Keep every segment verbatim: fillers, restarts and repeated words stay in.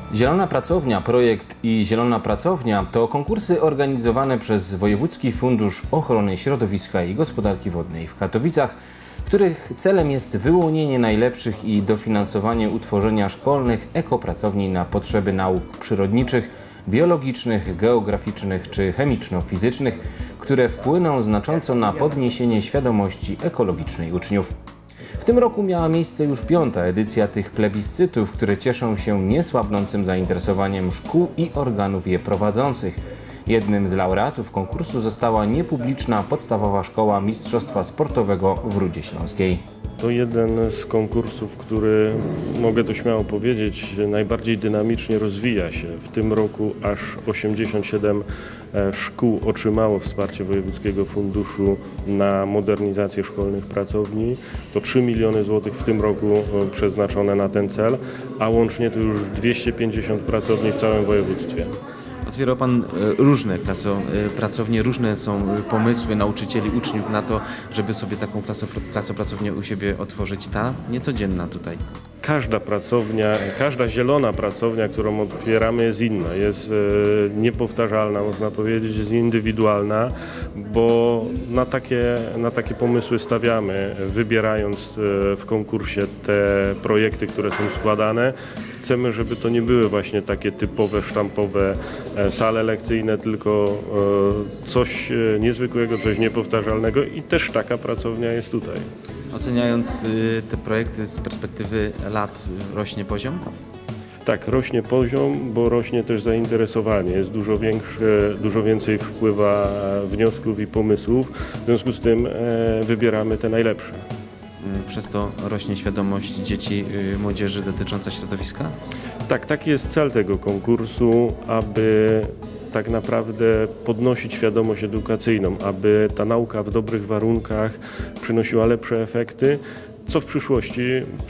Zielona Pracownia, projekt i Zielona Pracownia to konkursy organizowane przez Wojewódzki Fundusz Ochrony Środowiska i Gospodarki Wodnej w Katowicach, których celem jest wyłonienie najlepszych i dofinansowanie utworzenia szkolnych ekopracowni na potrzeby nauk przyrodniczych, biologicznych, geograficznych czy chemiczno-fizycznych, które wpłyną znacząco na podniesienie świadomości ekologicznej uczniów. W tym roku miała miejsce już piąta edycja tych plebiscytów, które cieszą się niesłabnącym zainteresowaniem szkół i organów je prowadzących. Jednym z laureatów konkursu została niepubliczna podstawowa szkoła mistrzostwa sportowego w Rudzie Śląskiej. To jeden z konkursów, który, mogę to śmiało powiedzieć, najbardziej dynamicznie rozwija się. W tym roku aż osiemdziesiąt siedem szkół otrzymało wsparcie Wojewódzkiego Funduszu na modernizację szkolnych pracowni. To trzy miliony złotych w tym roku przeznaczone na ten cel, a łącznie to już dwieście pięćdziesiąt pracowni w całym województwie. Otwierał Pan różne pracownie, różne są pomysły nauczycieli, uczniów na to, żeby sobie taką klasopracownię u siebie otworzyć. Ta niecodzienna tutaj. Każda pracownia, każda zielona pracownia, którą otwieramy, jest inna, jest niepowtarzalna, można powiedzieć, jest indywidualna, bo na takie, na takie pomysły stawiamy, wybierając w konkursie te projekty, które są składane. Chcemy, żeby to nie były właśnie takie typowe, sztampowe sale lekcyjne, tylko coś niezwykłego, coś niepowtarzalnego i też taka pracownia jest tutaj. Oceniając te projekty z perspektywy lat, rośnie poziom? Tak, rośnie poziom, bo rośnie też zainteresowanie. Jest dużo większe, dużo więcej wpływa wniosków i pomysłów. W związku z tym wybieramy te najlepsze. Przez to rośnie świadomość dzieci, młodzieży dotycząca środowiska? Tak, taki jest cel tego konkursu, aby tak naprawdę podnosić świadomość edukacyjną, aby ta nauka w dobrych warunkach przynosiła lepsze efekty, co w przyszłości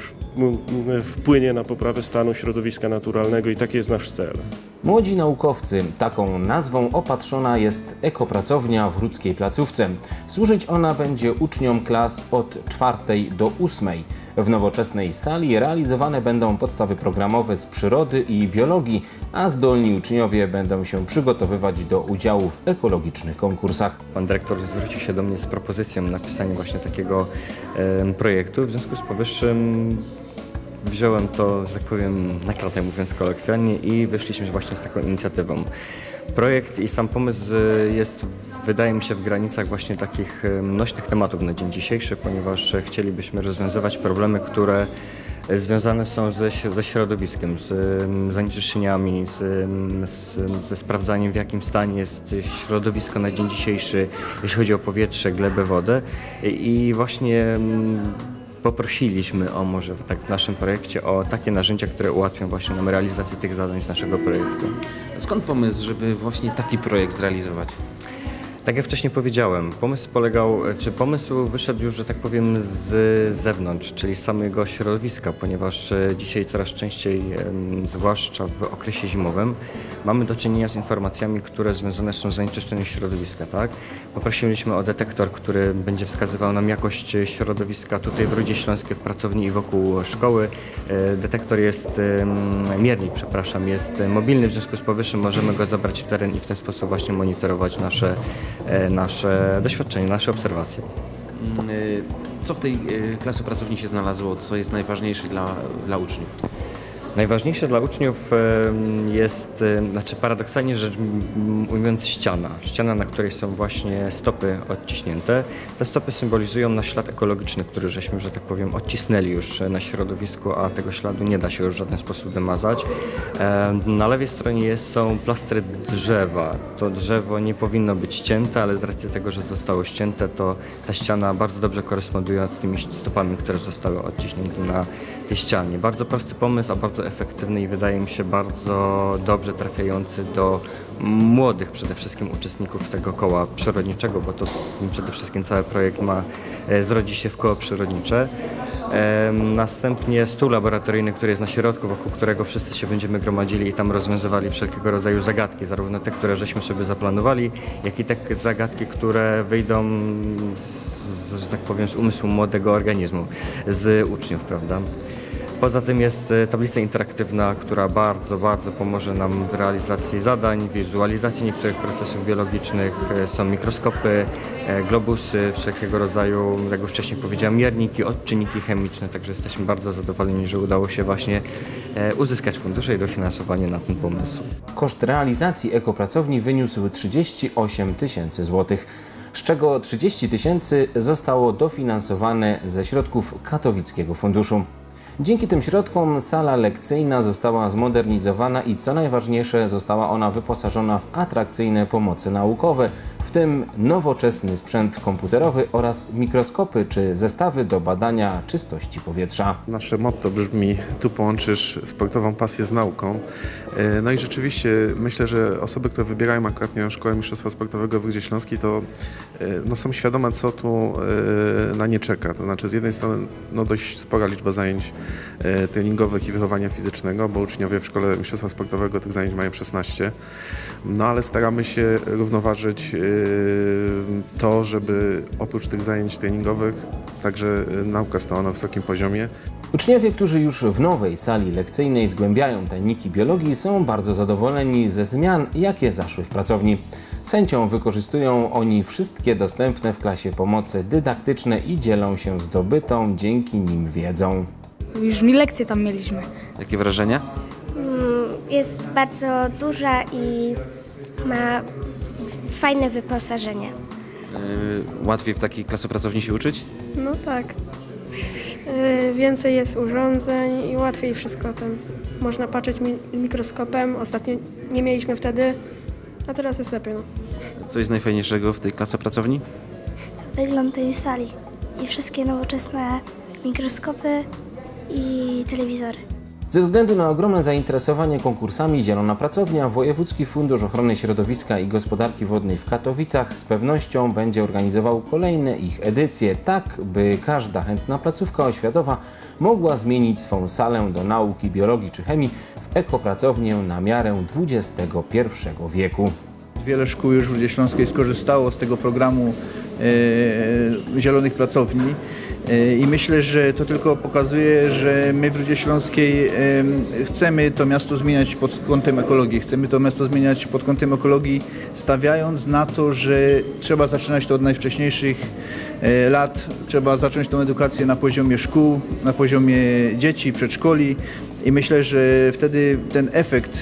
wpłynie na poprawę stanu środowiska naturalnego i taki jest nasz cel. Młodzi naukowcy, taką nazwą opatrzona jest ekopracownia w Rudzkiej Placówce. Służyć ona będzie uczniom klas od czwartej do ósmej. W nowoczesnej sali realizowane będą podstawy programowe z przyrody i biologii, a zdolni uczniowie będą się przygotowywać do udziału w ekologicznych konkursach. Pan dyrektor zwrócił się do mnie z propozycją napisania właśnie takiego e, projektu. W związku z powyższym wziąłem to, że tak powiem, na klatę, mówiąc kolokwialnie, i wyszliśmy właśnie z taką inicjatywą. Projekt i sam pomysł jest, wydaje mi się, w granicach właśnie takich nośnych tematów na dzień dzisiejszy, ponieważ chcielibyśmy rozwiązywać problemy, które związane są ze, ze środowiskiem, z zanieczyszczeniami, z, z, ze sprawdzaniem, w jakim stanie jest środowisko na dzień dzisiejszy, jeśli chodzi o powietrze, glebę, wodę. I właśnie poprosiliśmy o, może tak w naszym projekcie, o takie narzędzia, które ułatwią właśnie nam realizację tych zadań z naszego projektu. Skąd pomysł, żeby właśnie taki projekt zrealizować? Tak jak wcześniej powiedziałem, pomysł polegał, czy pomysł wyszedł już, że tak powiem, z zewnątrz, czyli z samego środowiska, ponieważ dzisiaj coraz częściej, zwłaszcza w okresie zimowym, mamy do czynienia z informacjami, które związane są z zanieczyszczeniem środowiska. Tak? Poprosiliśmy o detektor, który będzie wskazywał nam jakość środowiska tutaj w Rudzie Śląskiej, w pracowni i wokół szkoły. Detektor jest, miernik, przepraszam, jest mobilny, w związku z powyższym możemy go zabrać w teren i w ten sposób właśnie monitorować nasze nasze doświadczenie, nasze obserwacje. Co w tej klasopracowni się znalazło, co jest najważniejsze dla, dla uczniów? Najważniejsze dla uczniów jest, znaczy paradoksalnie rzecz ujmując, ściana. Ściana, na której są właśnie stopy odciśnięte. Te stopy symbolizują nasz ślad ekologiczny, który żeśmy, że tak powiem, odcisnęli już na środowisku, a tego śladu nie da się już w żaden sposób wymazać. Na lewej stronie jest, są plastry drzewa. To drzewo nie powinno być ścięte, ale z racji tego, że zostało ścięte, to ta ściana bardzo dobrze koresponduje z tymi stopami, które zostały odciśnięte na tej ścianie. Bardzo prosty pomysł, a bardzo efektywny i wydaje mi się bardzo dobrze trafiający do młodych przede wszystkim uczestników tego koła przyrodniczego, bo to przede wszystkim cały projekt ma zrodzi się w koło przyrodnicze. Następnie stół laboratoryjny, który jest na środku, wokół którego wszyscy się będziemy gromadzili i tam rozwiązywali wszelkiego rodzaju zagadki, zarówno te, które żeśmy sobie zaplanowali, jak i te zagadki, które wyjdą z, że tak powiem, z umysłu młodego organizmu, z uczniów, prawda? Poza tym jest tablica interaktywna, która bardzo, bardzo pomoże nam w realizacji zadań, wizualizacji niektórych procesów biologicznych. Są mikroskopy, globusy, wszelkiego rodzaju, jak już wcześniej powiedziałem, mierniki, odczynniki chemiczne, także jesteśmy bardzo zadowoleni, że udało się właśnie uzyskać fundusze i dofinansowanie na ten pomysł. Koszt realizacji ekopracowni wyniósł trzydzieści osiem tysięcy złotych, z czego trzydzieści tysięcy zostało dofinansowane ze środków Katowickiego Funduszu. Dzięki tym środkom sala lekcyjna została zmodernizowana i co najważniejsze, została ona wyposażona w atrakcyjne pomoce naukowe, w tym nowoczesny sprzęt komputerowy oraz mikroskopy czy zestawy do badania czystości powietrza. Nasze motto brzmi: tu połączysz sportową pasję z nauką. No i rzeczywiście myślę, że osoby, które wybierają akurat nie wiem, Szkołę Mistrzostwa Sportowego w Rudzie Śląskiej, to no, są świadome, co tu na nie czeka. To znaczy z jednej strony no, dość spora liczba zajęć treningowych i wychowania fizycznego, bo uczniowie w Szkole Mistrzostwa Sportowego tych zajęć mają szesnaście. No ale staramy się równoważyć to, żeby oprócz tych zajęć treningowych także nauka stała na wysokim poziomie. Uczniowie, którzy już w nowej sali lekcyjnej zgłębiają tajniki biologii, są bardzo zadowoleni ze zmian, jakie zaszły w pracowni. Z chęcią wykorzystują oni wszystkie dostępne w klasie pomoce dydaktyczne i dzielą się zdobytą dzięki nim wiedzą. Już mi lekcje tam mieliśmy. Jakie wrażenia? Jest bardzo duża i ma fajne wyposażenie. Yy, łatwiej w takiej klasopracowni się uczyć? No tak. Yy, więcej jest urządzeń i łatwiej wszystko tam. Można patrzeć mi mikroskopem. Ostatnio nie mieliśmy wtedy, a teraz jest lepiej. No. Co jest najfajniejszego w tej klasopracowni? Wygląd tej sali i wszystkie nowoczesne mikroskopy i telewizory. Ze względu na ogromne zainteresowanie konkursami Zielona Pracownia, Wojewódzki Fundusz Ochrony Środowiska i Gospodarki Wodnej w Katowicach z pewnością będzie organizował kolejne ich edycje, tak by każda chętna placówka oświatowa mogła zmienić swą salę do nauki biologii czy chemii w ekopracownię na miarę dwudziestego pierwszego wieku. Wiele szkół już w Rudzie Śląskiej skorzystało z tego programu e, Zielonych Pracowni. I myślę, że to tylko pokazuje, że my w Rudzie Śląskiej chcemy to miasto zmieniać pod kątem ekologii. Chcemy to miasto zmieniać pod kątem ekologii, stawiając na to, że trzeba zaczynać to od najwcześniejszych lat. Trzeba zacząć tę edukację na poziomie szkół, na poziomie dzieci, przedszkoli i myślę, że wtedy ten efekt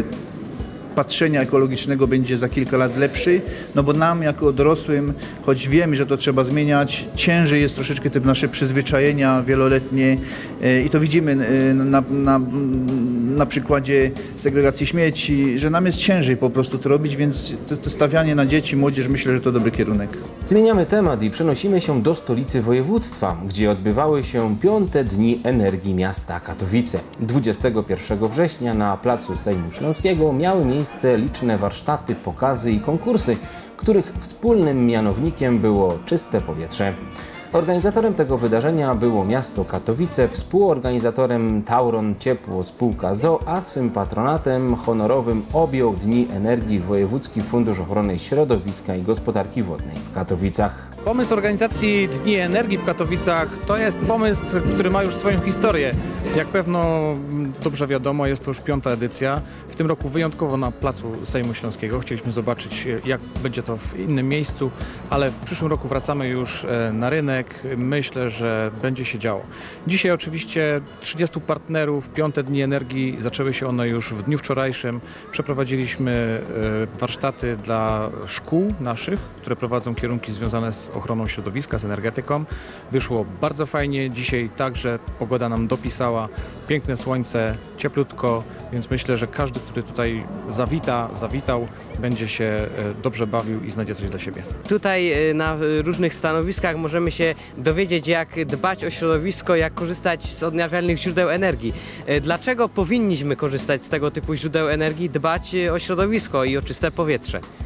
patrzenia ekologicznego będzie za kilka lat lepszy, no bo nam jako dorosłym, choć wiemy, że to trzeba zmieniać, ciężej jest troszeczkę te nasze przyzwyczajenia wieloletnie i to widzimy na, na, na przykładzie segregacji śmieci, że nam jest ciężej po prostu to robić, więc to, to stawianie na dzieci, młodzież, myślę, że to dobry kierunek. Zmieniamy temat i przenosimy się do stolicy województwa, gdzie odbywały się piąte Dni Energii Miasta Katowice. dwudziestego pierwszego września na placu Sejmu Śląskiego miały miejsce liczne warsztaty, pokazy i konkursy, których wspólnym mianownikiem było czyste powietrze. Organizatorem tego wydarzenia było miasto Katowice, współorganizatorem Tauron Ciepło spółka z o o, a swym patronatem honorowym objął Dni Energii Wojewódzki Fundusz Ochrony Środowiska i Gospodarki Wodnej w Katowicach. Pomysł organizacji Dni Energii w Katowicach to jest pomysł, który ma już swoją historię. Jak pewno dobrze wiadomo, jest to już piąta edycja. W tym roku wyjątkowo na placu Sejmu Śląskiego. Chcieliśmy zobaczyć, jak będzie to w innym miejscu, ale w przyszłym roku wracamy już na rynek. Myślę, że będzie się działo. Dzisiaj oczywiście trzydziestu partnerów, piąte Dni Energii, zaczęły się one już w dniu wczorajszym. Przeprowadziliśmy warsztaty dla szkół naszych, które prowadzą kierunki związane z ochroną środowiska, z energetyką. Wyszło bardzo fajnie. Dzisiaj także pogoda nam dopisała. Piękne słońce, cieplutko, więc myślę, że każdy, który tutaj zawita, zawitał, będzie się dobrze bawił i znajdzie coś dla siebie. Tutaj na różnych stanowiskach możemy się dowiedzieć, jak dbać o środowisko, jak korzystać z odnawialnych źródeł energii. Dlaczego powinniśmy korzystać z tego typu źródeł energii, dbać o środowisko i o czyste powietrze?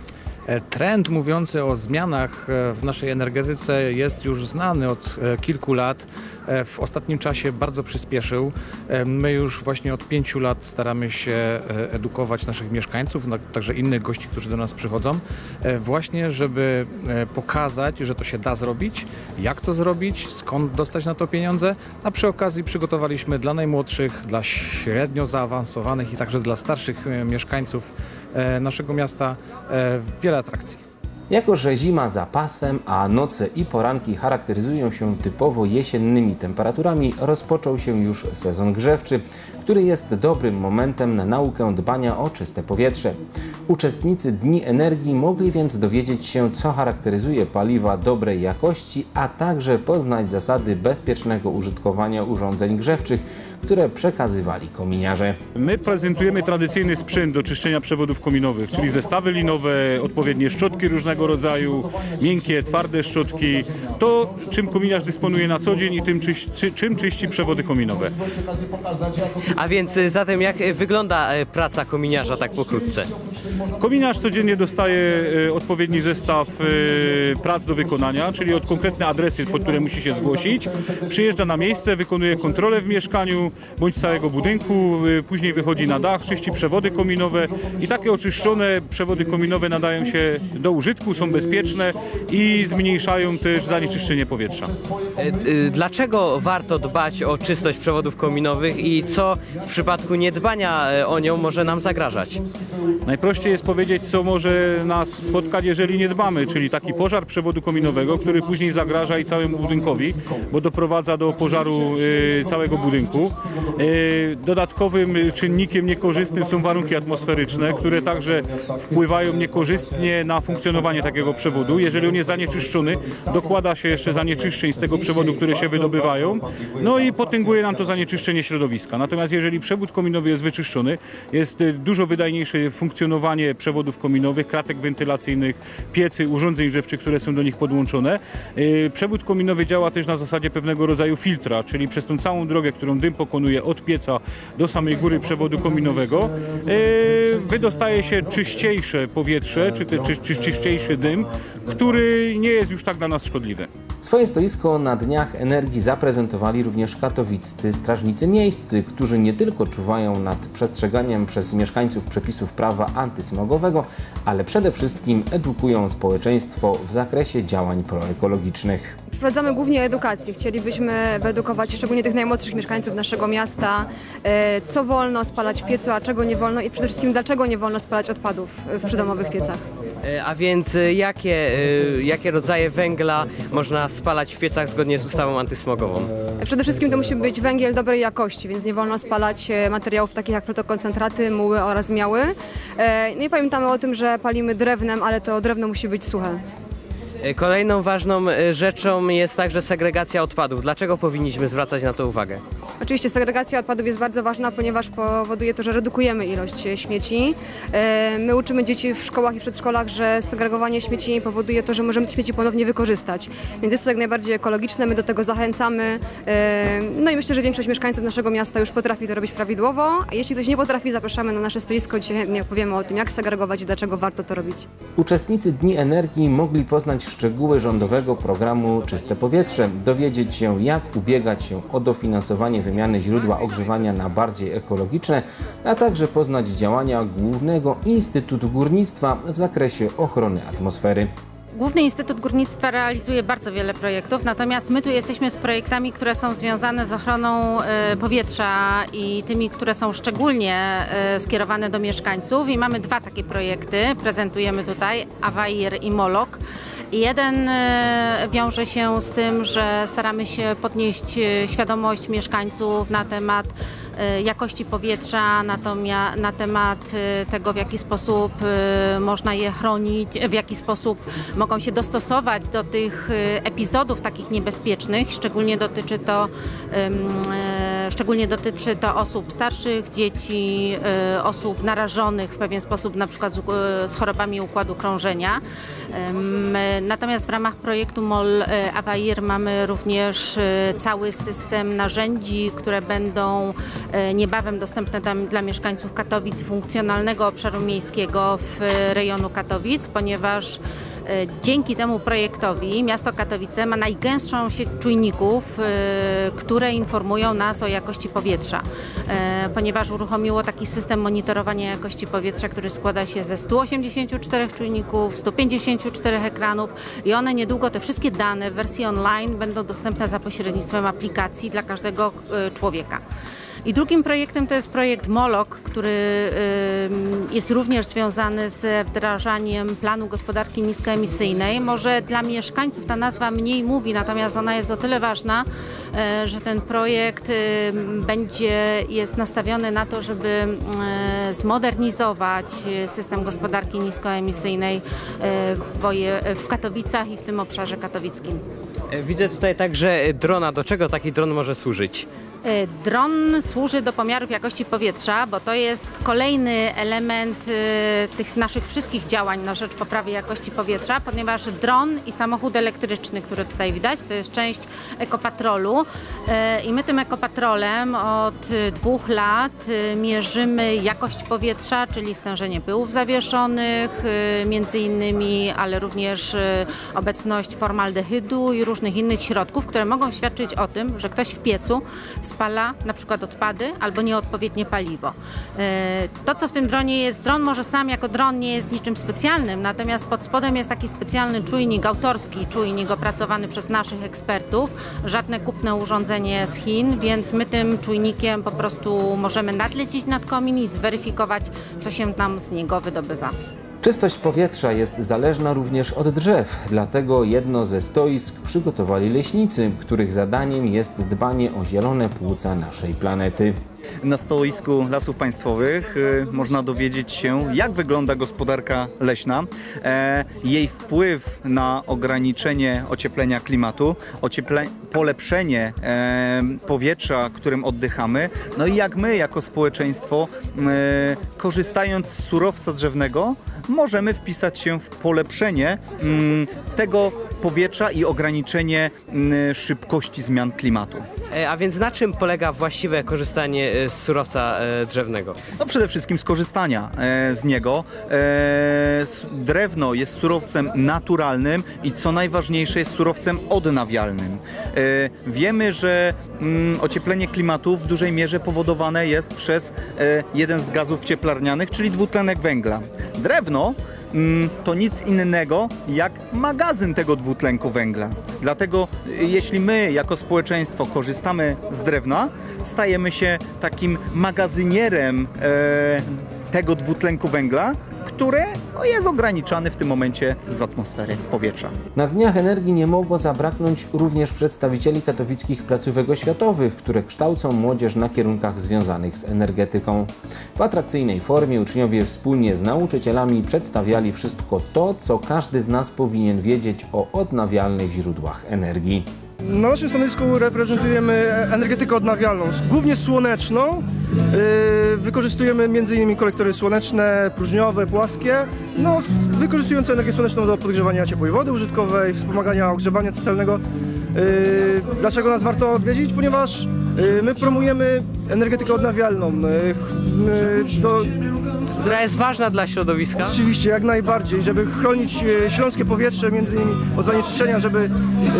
Trend mówiący o zmianach w naszej energetyce jest już znany od kilku lat. W ostatnim czasie bardzo przyspieszył. My już właśnie od pięciu lat staramy się edukować naszych mieszkańców, także innych gości, którzy do nas przychodzą, właśnie żeby pokazać, że to się da zrobić, jak to zrobić, skąd dostać na to pieniądze, a przy okazji przygotowaliśmy dla najmłodszych, dla średnio zaawansowanych i także dla starszych mieszkańców naszego miasta wiele atrakcji. Jako że zima za pasem, a noce i poranki charakteryzują się typowo jesiennymi temperaturami, rozpoczął się już sezon grzewczy, który jest dobrym momentem na naukę dbania o czyste powietrze. Uczestnicy Dni Energii mogli więc dowiedzieć się, co charakteryzuje paliwa dobrej jakości, a także poznać zasady bezpiecznego użytkowania urządzeń grzewczych, które przekazywali kominiarze. My prezentujemy tradycyjny sprzęt do czyszczenia przewodów kominowych, czyli zestawy linowe, odpowiednie szczotki różnego rodzaju, miękkie, twarde szczotki. To, czym kominiarz dysponuje na co dzień i tym, czyś, czy, czym czyści przewody kominowe. A więc zatem jak wygląda praca kominiarza tak pokrótce? Kominiarz codziennie dostaje odpowiedni zestaw prac do wykonania, czyli od konkretne adresy, pod które musi się zgłosić. Przyjeżdża na miejsce, wykonuje kontrolę w mieszkaniu bądź całego budynku, później wychodzi na dach, czyści przewody kominowe i takie oczyszczone przewody kominowe nadają się do użytku, są bezpieczne i zmniejszają też zanieczyszczenie powietrza. Dlaczego warto dbać o czystość przewodów kominowych i co w przypadku niedbania o nią może nam zagrażać? Najprościej jest powiedzieć, co może nas spotkać, jeżeli nie dbamy, czyli taki pożar przewodu kominowego, który później zagraża i całemu budynkowi, bo doprowadza do pożaru y, całego budynku. Y, dodatkowym czynnikiem niekorzystnym są warunki atmosferyczne, które także wpływają niekorzystnie na funkcjonowanie takiego przewodu. Jeżeli on jest zanieczyszczony, dokłada się jeszcze zanieczyszczeń z tego przewodu, które się wydobywają, no i potęguje nam to zanieczyszczenie środowiska. Natomiast jeżeli przewód kominowy jest wyczyszczony, jest dużo wydajniejsze funkcjonowanie przewodów kominowych, kratek wentylacyjnych, piecy, urządzeń grzewczych, które są do nich podłączone. Przewód kominowy działa też na zasadzie pewnego rodzaju filtra, czyli przez tą całą drogę, którą dym pokonuje od pieca do samej góry przewodu kominowego, wydostaje się czyściejsze powietrze, czy, te, czy, czy czyściejszy dym, który nie jest już tak dla nas szkodliwy. Swoje stoisko na Dniach Energii zaprezentowali również katowiccy strażnicy miejscy, którzy nie tylko czuwają nad przestrzeganiem przez mieszkańców przepisów prawa antysmogowego, ale przede wszystkim edukują społeczeństwo w zakresie działań proekologicznych. Przeprowadzamy głównie edukację. Chcielibyśmy wyedukować szczególnie tych najmłodszych mieszkańców naszego miasta, co wolno spalać w piecu, a czego nie wolno i przede wszystkim dlaczego nie wolno spalać odpadów w przydomowych piecach. A więc jakie, jakie rodzaje węgla można spalać w piecach zgodnie z ustawą antysmogową? Przede wszystkim to musi być węgiel dobrej jakości, więc nie wolno spalać materiałów takich jak protokoncentraty, muły oraz miały. No i pamiętamy o tym, że palimy drewnem, ale to drewno musi być suche. Kolejną ważną rzeczą jest także segregacja odpadów. Dlaczego powinniśmy zwracać na to uwagę? Oczywiście segregacja odpadów jest bardzo ważna, ponieważ powoduje to, że redukujemy ilość śmieci. My uczymy dzieci w szkołach i przedszkolach, że segregowanie śmieci powoduje to, że możemy te śmieci ponownie wykorzystać. Więc jest to jak najbardziej ekologiczne, my do tego zachęcamy. No i myślę, że większość mieszkańców naszego miasta już potrafi to robić prawidłowo. A jeśli ktoś nie potrafi, zapraszamy na nasze stoisko. Dzisiaj chętnie opowiemy o tym, jak segregować i dlaczego warto to robić. Uczestnicy Dni Energii mogli poznać szczegóły rządowego programu Czyste Powietrze, dowiedzieć się, jak ubiegać się o dofinansowanie wymiany źródła ogrzewania na bardziej ekologiczne, a także poznać działania Głównego Instytutu Górnictwa w zakresie ochrony atmosfery. Główny Instytut Górnictwa realizuje bardzo wiele projektów, natomiast my tu jesteśmy z projektami, które są związane z ochroną powietrza i tymi, które są szczególnie skierowane do mieszkańców i mamy dwa takie projekty, prezentujemy tutaj, Awair i Molok. Jeden wiąże się z tym, że staramy się podnieść świadomość mieszkańców na temat jakości powietrza, natomiast na temat tego, w jaki sposób można je chronić, w jaki sposób mogą się dostosować do tych epizodów takich niebezpiecznych. Szczególnie dotyczy to Szczególnie dotyczy to osób starszych, dzieci, osób narażonych w pewien sposób na przykład z, z chorobami układu krążenia. Natomiast w ramach projektu MOL AWAIR mamy również cały system narzędzi, które będą niebawem dostępne tam dla mieszkańców Katowic, funkcjonalnego obszaru miejskiego w rejonu Katowic, ponieważ dzięki temu projektowi miasto Katowice ma najgęstszą sieć czujników, które informują nas o jakości powietrza, ponieważ uruchomiło taki system monitorowania jakości powietrza, który składa się ze stu osiemdziesięciu czterech czujników, stu pięćdziesięciu czterech ekranów i one niedługo, te wszystkie dane w wersji online będą dostępne za pośrednictwem aplikacji dla każdego człowieka. I drugim projektem to jest projekt MOLOK, który jest również związany z wdrażaniem planu gospodarki niskoemisyjnej. Może dla mieszkańców ta nazwa mniej mówi, natomiast ona jest o tyle ważna, że ten projekt będzie, jest nastawiony na to, żeby zmodernizować system gospodarki niskoemisyjnej w, woje, w Katowicach i w tym obszarze katowickim. Widzę tutaj także drona. Do czego taki dron może służyć? Dron służy do pomiarów jakości powietrza, bo to jest kolejny element tych naszych wszystkich działań na rzecz poprawy jakości powietrza, ponieważ dron i samochód elektryczny, który tutaj widać, to jest część ekopatrolu i my tym ekopatrolem od dwóch lat mierzymy jakość powietrza, czyli stężenie pyłów zawieszonych między innymi, ale również obecność formaldehydu i różnych innych środków, które mogą świadczyć o tym, że ktoś w piecu spala na przykład odpady albo nieodpowiednie paliwo. To, co w tym dronie jest, dron może sam jako dron nie jest niczym specjalnym, natomiast pod spodem jest taki specjalny czujnik, autorski czujnik opracowany przez naszych ekspertów, żadne kupne urządzenie z Chin, więc my tym czujnikiem po prostu możemy nadlecieć nad komin i zweryfikować, co się tam z niego wydobywa. Czystość powietrza jest zależna również od drzew, dlatego jedno ze stoisk przygotowali leśnicy, których zadaniem jest dbanie o zielone płuca naszej planety. Na stoisku Lasów Państwowych y, można dowiedzieć się, jak wygląda gospodarka leśna, e, jej wpływ na ograniczenie ocieplenia klimatu, ocieple, polepszenie e, powietrza, którym oddychamy, no i jak my jako społeczeństwo, e, korzystając z surowca drzewnego, możemy wpisać się w polepszenie m, tego powietrza i ograniczenie m, szybkości zmian klimatu. A więc na czym polega właściwe korzystanie z surowca drzewnego? No przede wszystkim z korzystania z niego. Drewno jest surowcem naturalnym i co najważniejsze jest surowcem odnawialnym. Wiemy, że ocieplenie klimatu w dużej mierze powodowane jest przez jeden z gazów cieplarnianych, czyli dwutlenek węgla. Drewno to nic innego jak magazyn tego dwutlenku węgla. Dlatego jeśli my jako społeczeństwo korzystamy z drewna, stajemy się takim magazynierem e, tego dwutlenku węgla, który jest ograniczany w tym momencie z atmosfery, z powietrza. Na Dniach Energii nie mogło zabraknąć również przedstawicieli katowickich placówek oświatowych, które kształcą młodzież na kierunkach związanych z energetyką. W atrakcyjnej formie uczniowie wspólnie z nauczycielami przedstawiali wszystko to, co każdy z nas powinien wiedzieć o odnawialnych źródłach energii. Na naszym stanowisku reprezentujemy energetykę odnawialną, głównie słoneczną. Wykorzystujemy między innymi kolektory słoneczne, próżniowe, płaskie, no, wykorzystujące energię słoneczną do podgrzewania ciepłej wody użytkowej, wspomagania ogrzewania centralnego. Dlaczego nas warto odwiedzić? Ponieważ my promujemy energetykę odnawialną. Do... Która jest ważna dla środowiska? Oczywiście, jak najbardziej, żeby chronić śląskie powietrze, między innymi od zanieczyszczenia, żeby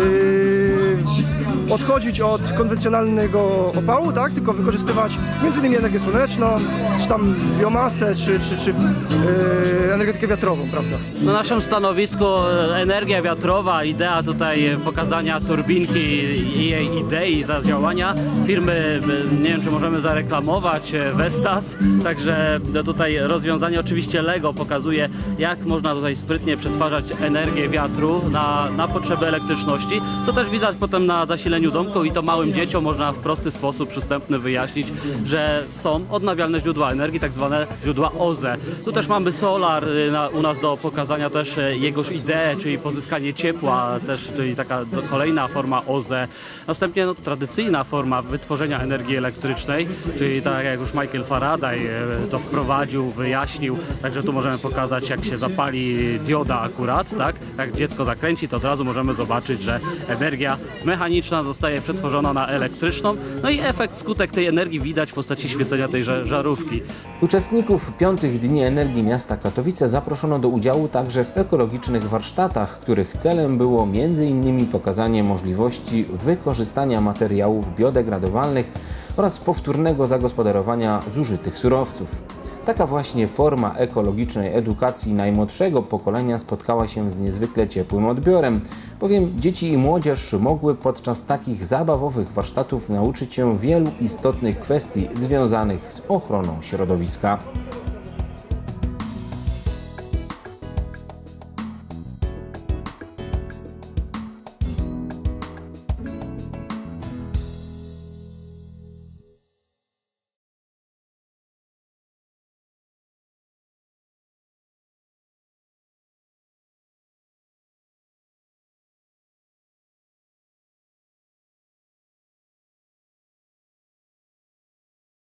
odchodzić od konwencjonalnego opału, tak, tylko wykorzystywać między innymi energię słoneczną, czy tam biomasę, czy, czy, czy yy, energetykę wiatrową, prawda? Na naszym stanowisku energia wiatrowa, idea tutaj pokazania turbinki i jej idei zadziałania firmy, nie wiem czy możemy zareklamować, Vestas, także tutaj rozwiązanie oczywiście Lego pokazuje, jak można tutaj sprytnie przetwarzać energię wiatru na, na potrzeby elektryczności, co też widać potem na zasileniu podzieleniu domku i to małym dzieciom można w prosty sposób, przystępny wyjaśnić, że są odnawialne źródła energii, tak zwane źródła O Z E. Tu też mamy solar na, u nas do pokazania też jegoż ideę, czyli pozyskanie ciepła, też, czyli taka do, kolejna forma O Z E. Następnie no, tradycyjna forma wytworzenia energii elektrycznej, czyli tak jak już Michael Faraday to wprowadził, wyjaśnił, także tu możemy pokazać, jak się zapali dioda akurat, tak? Jak dziecko zakręci, to od razu możemy zobaczyć, że energia mechaniczna zostaje przetworzona na elektryczną, no i efekt, skutek tej energii widać w postaci świecenia tejże żarówki. Uczestników Piątych Dni Energii Miasta Katowice zaproszono do udziału także w ekologicznych warsztatach, których celem było między innymi pokazanie możliwości wykorzystania materiałów biodegradowalnych oraz powtórnego zagospodarowania zużytych surowców. Taka właśnie forma ekologicznej edukacji najmłodszego pokolenia spotkała się z niezwykle ciepłym odbiorem, bowiem dzieci i młodzież mogły podczas takich zabawowych warsztatów nauczyć się wielu istotnych kwestii związanych z ochroną środowiska.